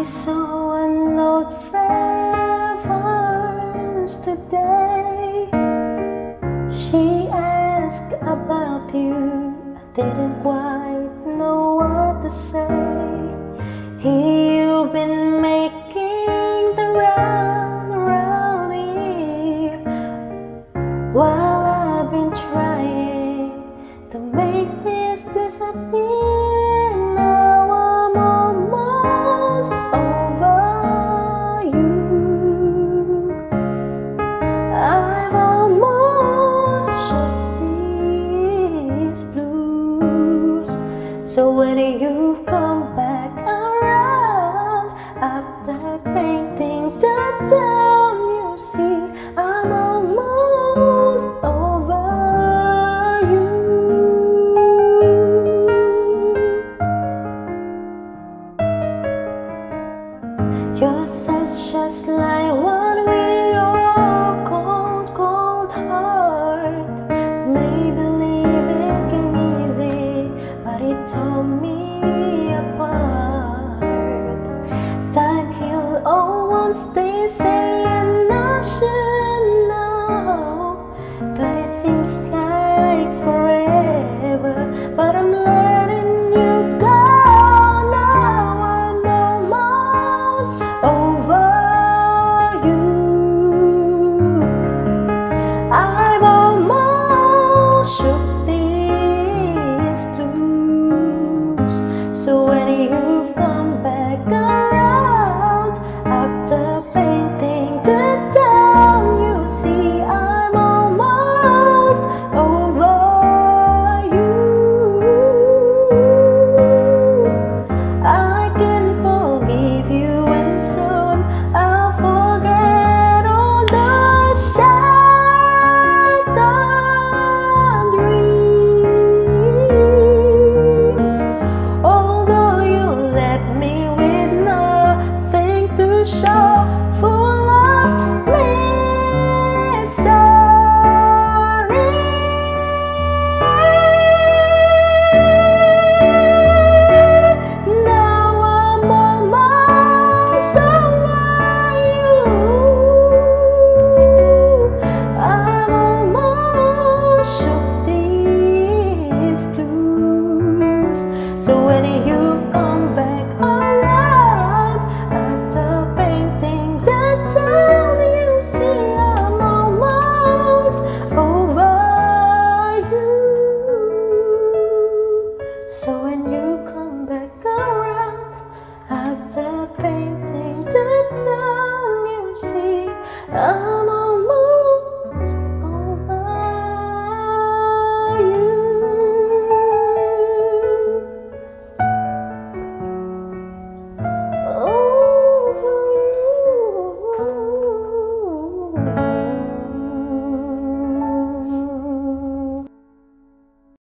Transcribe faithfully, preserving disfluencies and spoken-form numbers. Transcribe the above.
saw an old friend of ours today. She asked about you. I didn't quite know what to say. You've been making the round around here, while I've been trying to make this disappear. Now I'm almost over you. I've almost shut these blues. So when you come back around after painting the town, you see I'm almost over you. You're such a sly one with your cold, cold heart. Maybe leaving came easy, but it tore me apart. Time healed all wounds, they say, and I should know. God, it seems like forever, but I'm letting you go. Now I'm almost over you. I've almost shook these blues. So when you've come back around after painting the town, you see I'm almost over you. I can forgive you, and soon I'll forget all those shattered dreams. Although you left me with nothing to show, full of misery. Now I'm almost over you. I've almost shook these blues. So when